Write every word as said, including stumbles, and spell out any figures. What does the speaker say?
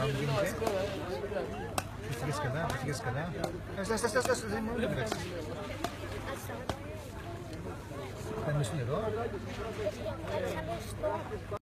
μου γίνεται. Πήγες καλά, πήγες καλά. Άστα, άστα, άστα, άστα, δεν μου έπρεξες. Θα μισούν εδώ.